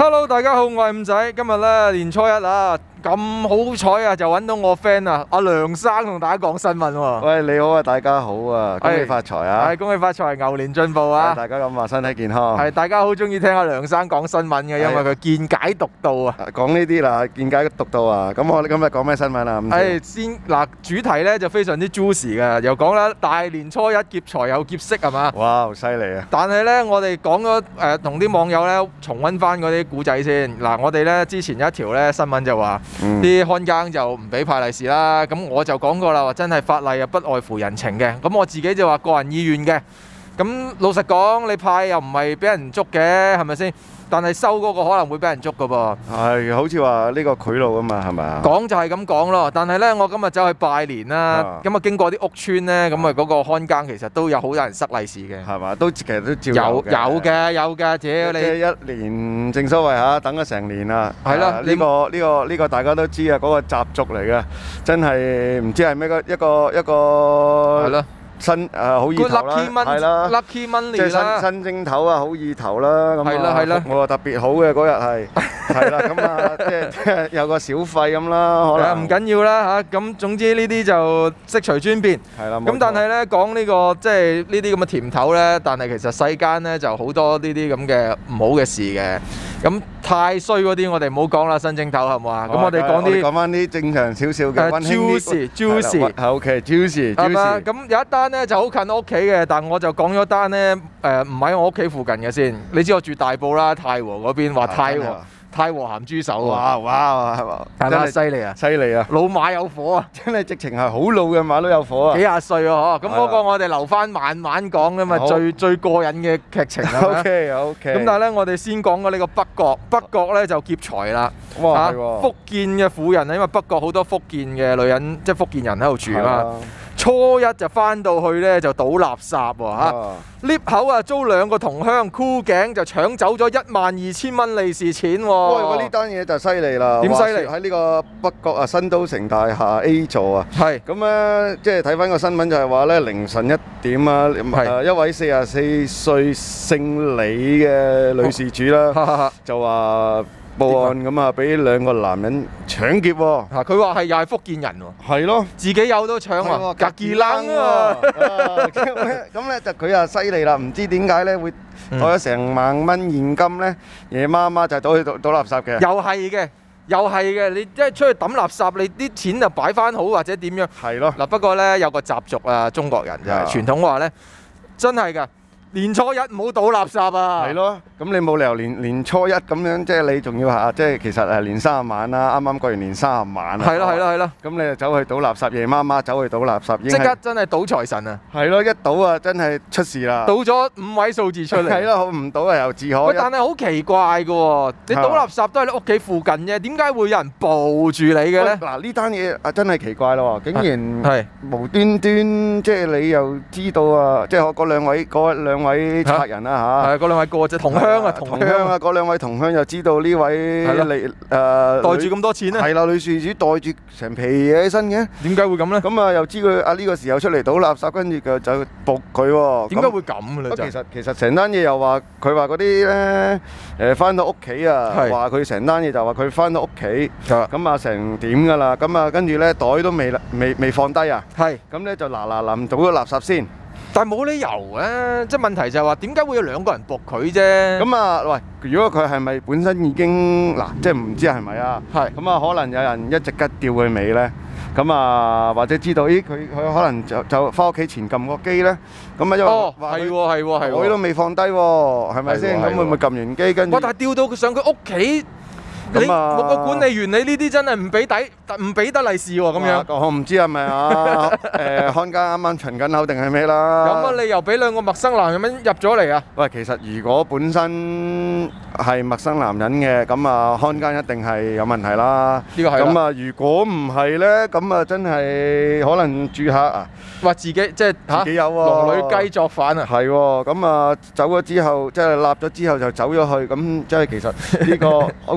Hello， 大家好，我係五仔。今日咧年初一啊，咁好彩啊，就揾到我 friend 啊，阿梁生同大家講新聞喎。 喂，你好啊，大家好啊，恭喜發財啊！ 係恭喜發財，牛年進步啊！ 大家咁話身體健康。 係大家好中意聽阿梁生講新聞嘅，因為佢見解獨到啊。 講呢啲啦，見解獨到啊！咁我哋今日講咩新聞啊？ 先嗱，主題咧就非常之 juicy 嘅，又講啦，大年初一劫財又劫色係嘛？ 哇，好犀利啊！ 但係咧，我哋講咗同啲網友咧重溫翻嗰啲古仔先。嗱，我哋咧之前有一條咧新聞就話啲看更就唔俾派利是啦。咁我就講過啦，話真係法例啊不外乎人情嘅。咁我自己就話個人意願嘅。咁老實講，你派又唔係俾人捉嘅，係咪先？但係收嗰個可能會俾人捉㗎噃。 係，好似話呢個賄賂啊嘛，係咪啊？ 講就係咁講咯。但係咧，我今日走去拜年啦，咁啊經過啲屋村咧，咁啊嗰個看更其實都有好多人塞利是嘅。 係嘛？其實都照有嘅，屌你！ 一年正所謂嚇，等咗成年啦。 係啦， 呢個大家都知啊，嗰個習俗嚟嘅，真係唔知係咩一個係咯。 好意頭啦，係啦 ，lucky money 即係新正頭啊，好意頭啦，咁係啦， 我特別好嘅嗰日係啦，咁啊即係有個小費咁啦，可能唔緊要啦嚇，咁總之呢啲就悉隨尊便， 係啦。 咁但係咧講呢個即係呢啲咁嘅甜頭咧，但係其實世間咧就好多呢啲咁嘅唔好嘅事嘅，咁太衰嗰啲我哋唔好講啦，新正頭係嘛？咁我哋講翻啲正常少少嘅溫馨啲，juicy， 係嘛？咁有一單咧就好近我屋企嘅，但我就講咗單咧唔喺我屋企附近嘅先。你知我住大埔啦，太和嗰邊話太和鹹豬手哇，係嘛？ 係咪犀利啊？ 犀利啊！ 老馬有火啊！ 真係直情係好老嘅馬都有火啊！ 幾廿歲啊！咁嗰個我哋留翻慢慢講㗎嘛，最過癮嘅劇情啊 OK。 咁但係咧，我哋先講過呢個北角咧就劫財啦。 哇！ 福建嘅婦人啊，因為北角好多福建嘅女人，即係福建人喺度住啊嘛。初一就翻到去咧就倒垃圾喎嚇，lift 口啊租2個同鄉箍頸就搶走咗12000蚊利是錢喎。 喂，呢單嘢就犀利啦！ 點犀利？ 喺呢個北角啊新都城大廈 A 座啊， 係咁咧，即係睇翻個新聞就係話咧凌晨1點啊，一位44歲姓李嘅女事主啦，就話報案咁啊，俾2個男人搶劫喎。 佢話係又係福建人喎。 係咯， 自己有都搶喎，格幾冷啊！ 咁咧就佢啊犀利啦，唔知點解咧會攞咗成萬蚊現金咧，夜媽媽就走去倒垃圾嘅。 又係嘅，你即係出去抌垃圾，你啲錢就擺翻好或者點樣？ 係咯。 嗱，不過咧有個習俗啊，中國人就係傳統話咧，真係㗎。年初一唔好倒垃圾啊！ 係咯，咁你冇理由年初一咁樣，即係你仲要嚇，即係其實係年30晚啦，啱啱過完年30晚啊！ 係咯， 咁你就走去倒垃圾，夜媽媽走去倒垃圾， 即刻真係倒財神啊！ 係咯，一倒啊，真係出事啦！ 倒咗5位數字出嚟。 係咯，唔倒啊又自可。 但係好奇怪嘅喎，你倒垃圾都係你屋企附近啫，點解會有人捕住你嘅咧？ 嗱，呢單嘢啊真係奇怪咯，竟然無端端即係你又知道啊，即係嗰兩位賊人啦嚇， 係嗰2位過啫，同鄉啊， 嗰2位同鄉又知道呢位袋住咁多錢咧， 係啦，女事主袋住成皮嘢喺身嘅， 點解會咁咧？ 咁啊又知佢呢個時候出嚟倒垃圾，跟住就捕佢喎。 點解會咁嘅咧？ 其實成單嘢又話佢話嗰啲咧翻到屋企啊，話佢成單嘢就話佢翻到屋企，咁啊成點㗎啦？咁啊跟住咧袋都未放低啊，咁咧就嗱臨倒咗垃圾先。 但係冇理由啊！即係問題就係話點解會有2個人搏佢啫？ 咁啊，喂，如果佢係咪本身已經嗱，即係唔知係咪啊？咁啊，可能有人一直吉吊佢尾咧。咁啊，或者知道，咦，佢可能就翻屋企前撳個機咧。咁啊，因為係喎， 佢都未放低喎，係咪先？咁會唔會撳完機跟住？ 但係吊到佢上佢屋企。你個管理員，你呢啲真係唔俾得利是喎，咁樣。 我唔知係咪啊？看更啱啱巡緊口定係咩啦？ 有乜理由俾2個陌生男人入咗嚟啊？ 喂，其實如果本身係陌生男人嘅，咁啊看更一定係有問題啦。 呢個係。咁啊，如果唔係咧，咁啊真係可能住客啊， 話自己即係自己有喎， 龍女雞作反啊。 係喎，咁啊走咗之後，即係立咗之後就走咗去，咁即係其實呢個好慘啊！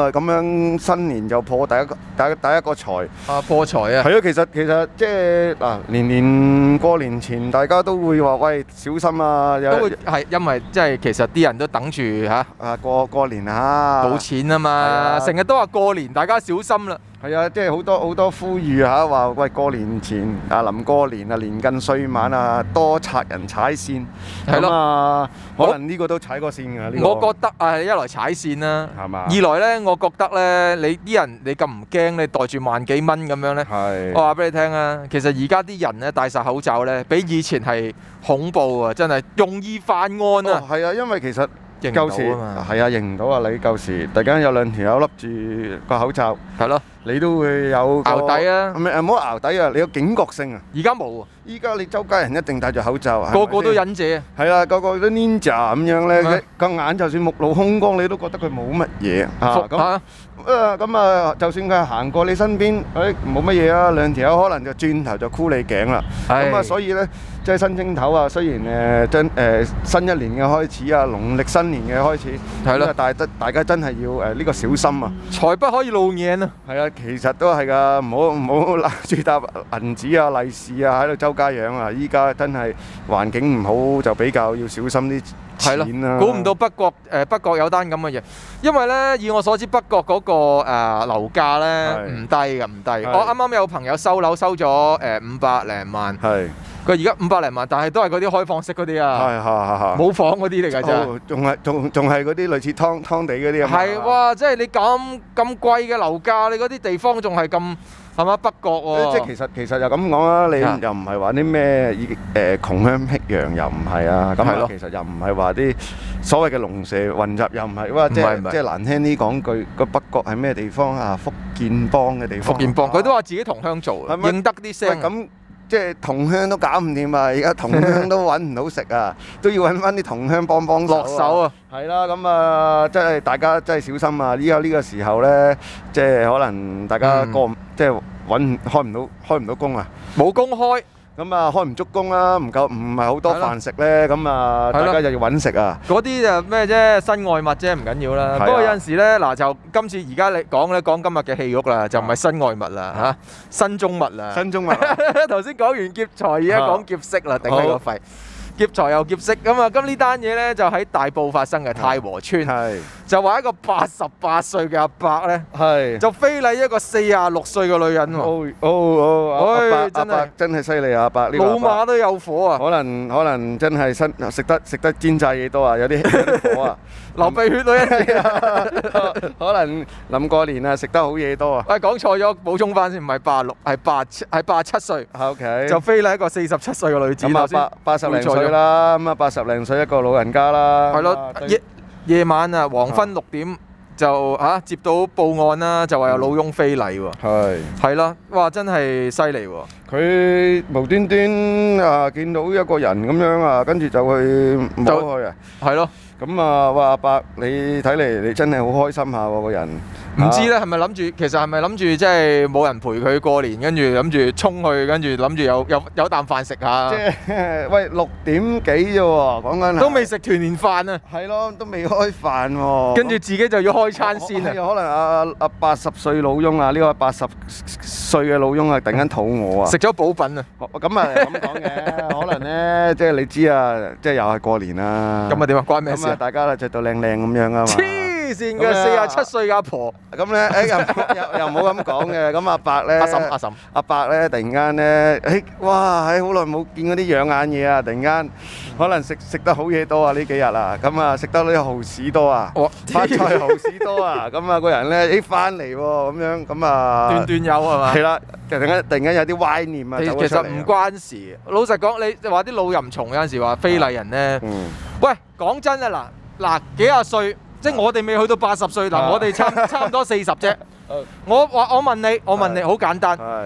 啊，咁樣新年就破第一個財。 破財啊！ 係啊，其實即係嗱，年年過年前大家都會話喂小心啊， 都會係因為即係其實啲人都等住嚇過年啊， 冇錢啊嘛，成日都話過年大家小心啦。 係啊，即係好多呼籲嚇，話喂過年前臨過年啊，年近歲晚啊，多賊人踩線。係咯，可能呢個都踩過線㗎。呢個我覺得一來踩線啦， 係嘛？ 二來咧，我覺得咧，你啲人你咁唔驚，你袋住萬幾蚊咁樣咧，我話俾你聽啊，其實而家啲人咧戴晒口罩咧，比以前係恐怖啊，真係容易犯案啊。 係啊，因為其實舊時係啊，認唔到啊！你舊時突然間有兩條友笠住個口罩， 係咯， 你都會有淆底啊！ 唔好淆底啊！你有警覺性啊！ 而家冇啊！ 依家你周街人一定戴住口罩， 個個都忍者啊！ 係啦，個個都 ninja 咁樣咧，個眼就算目露凶光，你都覺得佢冇乜嘢啊！咁啊，就算佢行過你身邊，冇乜嘢啊，兩條友可能就轉頭就箍你頸啦。咁啊，所以咧，即係新正頭啊，雖然新一年嘅開始啊，農曆新年嘅開始，係咯，但係大家真係要呢個小心啊！ 財不可以露眼啊！ 係啊，其實都係㗎，唔好拿住沓銀紙啊、利是啊喺度周街養啊！依家真係環境唔好，就比較要小心啲錢啦。 估唔到北角有單咁嘅嘢，因為咧以我所知，北角嗰個樓價咧唔低㗎，唔低。我啱啱有朋友收樓收咗500零萬，佢而家500零萬，但係都係嗰啲開放式嗰啲啊，冇房嗰啲嚟㗎咋， 仲係嗰啲類似劏地嗰啲啊。 係哇，即係你咁貴嘅樓價，你嗰啲地方仲係咁。係嘛？北角喎， 即係其實又咁講啦，你又唔係話啲咩窮鄉僻壤，又唔係啊，咁其實又唔係話啲所謂嘅龍蛇混雜，又唔係哇，即係難聽啲講句，個北角係咩地方啊？福建幫嘅地方。福建幫，佢都話自己同鄉做，認得啲聲。咁即係同鄉都搞唔掂啊！而家同鄉都揾唔到食啊，都要揾翻啲同鄉幫落手啊！ 係啦，咁啊，即係大家真係小心啊！依家呢個時候咧，即係可能大家即係開唔到工啊， 冇工開， 咁啊開唔足工啦，唔係好多飯食咧，咁啊大家就要揾食啊。 嗰啲就咩啫，身外物啫，唔緊要啦。不過有陣時咧，嗱就今次而家你講今日嘅戲肉啦，就唔係身外物啦嚇，身中物啦。身中物。頭先講完劫財，而家講劫色啦，頂你個肺！劫財又劫色咁啊！咁呢單嘢咧就喺大埔發生嘅太和村，就話一個88歲嘅阿伯咧，就非禮一個46歲嘅女人喎。 阿伯真係犀利啊！阿伯呢個老馬都有火啊！ 可能真係食得煎炸嘢多啊，有啲火啊， 流鼻血女人啊！ 可能臨過年啊，食得好嘢多啊！ 講錯咗，補充翻先，唔係86，係87歲。 OK， 就非禮一個47歲嘅女子。 咁啊，80零歲啦，咁啊80零歲一個老人家啦。 係咯，夜晚啊，黃昏6點就接到報案啦，就話有老翁非禮喎。係啦，哇，真係犀利喎！ 佢無端端見到一個人咁樣啊，跟住就去摸佢啊。係咯。咁啊，哇！阿伯，你睇嚟你真係好開心下喎，個人。 唔知咧，係咪諗住？其實係咪諗住即係冇人陪佢過年，跟住諗住衝去，跟住諗住有啖飯食下？ 即係喂6點幾啫喎，講緊都未食團年飯啊！ 係咯，都未開飯喎。 跟住自己就要開餐先啊！ 可能阿80歲老翁啊，呢個80歲嘅老翁啊，突然間肚餓啊， 食咗補品啊！ 咁啊咁講嘅，可能咧即係你知啊，即係又係過年啦。 咁啊點啊？ 關咩事啊？ 大家咧著到靚靚咁樣啊嘛。 黐線嘅47歲嘅阿婆。 咁咧又唔好咁講嘅。咁阿伯咧，阿伯咧突然間咧，哇！好耐冇見嗰啲養眼嘢啊！突然間可能食得好嘢多啊！呢幾日啊，咁啊食得呢個蠔豉多啊，發菜蠔豉多啊，咁啊個人咧翻嚟喎，咁樣咁啊段有係嘛？ 係啦，突然間有啲歪念啊。 其實唔關事。老實講，你話啲老淫蟲有陣時話非禮人咧，喂，講真啊嗱幾廿歲。即係我哋未去到80歲，嗱我哋差唔多40啫。我問你好簡單，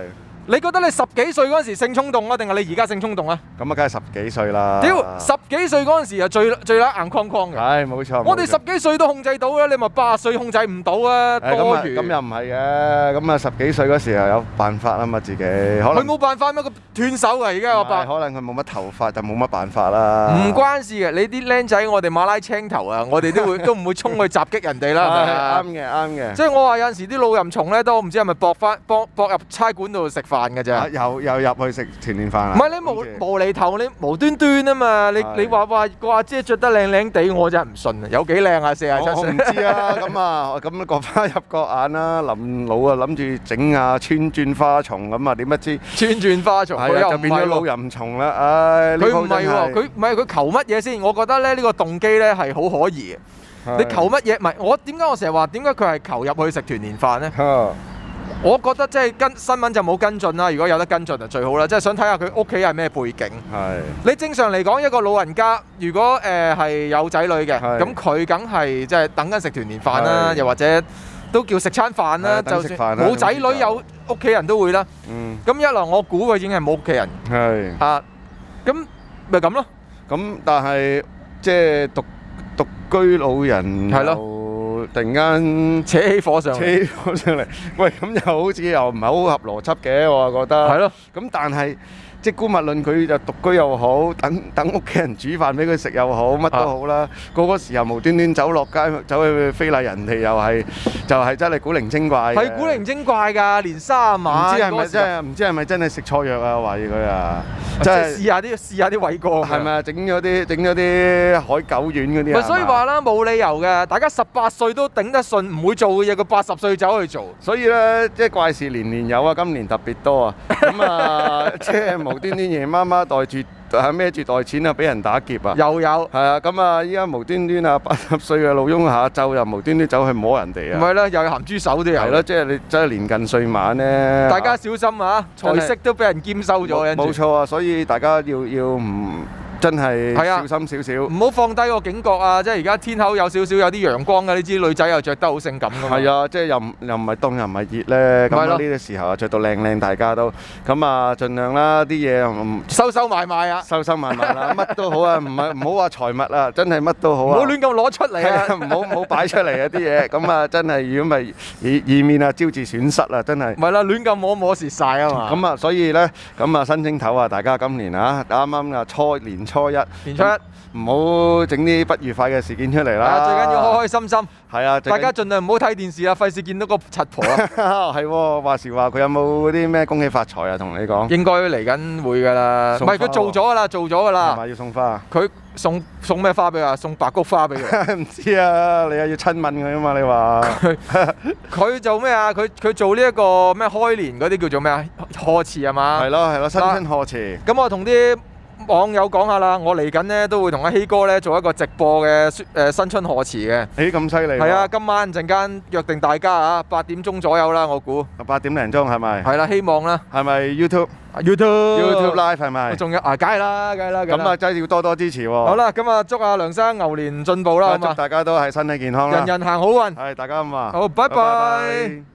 你覺得你10幾歲嗰陣時性衝動啊，定係你而家性衝動啊？ 咁啊，梗係10幾歲啦。 屌，10幾歲嗰陣時啊，最撚硬框框嘅。 係冇錯。 我哋10幾歲都控制到啦，你咪80歲控制唔到啊？多餘。 咁又唔係嘅，咁啊10幾歲嗰時又有辦法啊嘛，自己可能佢冇辦法咩？佢斷手啊！而家我伯。 可能佢冇乜頭髮就冇乜辦法啦。 唔關事嘅，你啲僆仔我哋馬拉青頭啊，我哋都唔會衝去襲擊人哋啦。 啱嘅，啱嘅。 即係我話有陣時啲老淫蟲咧，都唔知係咪搏入差館度食飯㗎咋？ 又入去食團年飯啦。 唔係你無厘頭，你無端端啊嘛！你話個阿姐着得靚靚地，我真係唔信啊！有幾靚啊？47歲。 我唔知啊，咁各花入各眼啦。臨老啊，諗住整下穿轉花叢咁啊，點不知穿轉花叢，佢又就變咗老淫蟲啦！唉， 佢唔係喎，佢求乜嘢先？我覺得咧呢個動機咧係好可疑嘅。你求乜嘢？唔係我點解我成日話點解佢係求入去食團年飯咧？我覺得即係新聞就冇跟進啦。如果有得跟進就最好啦。即係想睇下佢屋企係咩背景。你正常嚟講，一個老人家如果係有仔女嘅，咁佢梗係即係等緊食團年飯啦，又或者都叫食餐飯啦。就算冇仔女有屋企人都會啦。咁一來我估佢已經係冇屋企人。咁咪咁咯。咁但係即係獨居老人係咯。突然間扯起火上嚟，喂，咁又好似又唔係好合邏輯嘅，我覺得。 係咯。 咁但係即係姑勿論佢就獨居又好，等屋企人煮飯俾佢食又好，乜都好啦。嗰時又無端端走落街，走去非禮人哋，就係真係古靈精怪。 係古靈精怪㗎，連3晚。 唔知係咪真係食錯藥啊？懷疑佢啊！即係試下啲偉哥。 係咪啊？整咗啲海狗丸嗰啲啊？ 所以話啦，冇理由嘅。大家18歲都頂得順，唔會做嘅嘢，佢80歲走去做。 所以咧，即係怪事年年有啊，今年特別多啊。咁啊，即係無端端夜媽媽孭住袋錢啊，俾人打劫啊！ 又有。係啊，咁啊，依家無端端啊80歲嘅老翁下晝又無端端走去摸人哋啊！ 唔係啦，又有鹹豬手都有。 係咯，即係你真係年近歲晚咧。 大家小心啊！財色都俾人兼收咗。 冇錯啊，所以大家要唔真係小心少少， 唔好放低個警覺啊！即係而家天口有少少有啲陽光嘅，你知女仔又着得好性感㗎嘛。 係啊，即係又唔係凍又唔係熱咧，咁呢個時候啊着到靚，大家都咁啊，盡量啦啲嘢收埋啊， 收埋啦，乜都好啊，唔好話財物啊，真係乜都好啊， 唔好亂咁攞出嚟啊， 唔好擺出嚟啊啲嘢，咁啊真係如果咪以免啊招致損失啊，真係。 唔係啦，亂咁摸蝕晒啊嘛。 咁啊，所以咧，咁啊新正頭啊，大家今年啊啱啱啊年初一，唔好整啲不愉快嘅事件出嚟啦。 最緊要開開心心。 係啊， 大家盡量唔好睇電視啊，費事見到個柒婆啊。 係喎，話時話佢有冇嗰啲咩恭喜發財啊？同你講。 應該嚟緊會㗎啦。唔係佢做咗㗎啦， 係咪要送花？ 佢送咩花俾佢？送白菊花俾佢。 唔知啊，你又要親吻佢啊嘛？你話佢做咩啊？佢做呢一個咩開年嗰啲叫做咩啊？賀詞係嘛？ 係咯，新春賀詞。 咁我同啲網友講下啦，我嚟緊呢都會同阿希哥咧做一個直播嘅新春賀詞嘅。 咁犀利！ 係啊，今晚陣間約定大家啊，8點鐘左右啦，我估。 8點零鐘係咪？ 係啦，希望啦。 係咪 YouTube Live 係咪？ 仲有梗係啦。 咁啊，真係要多多支持喎。 好啦，咁啊，祝阿梁生牛年進步啦， 祝大家都係身體健康啦。 人人行好運。 係，大家咁話。 好，拜拜。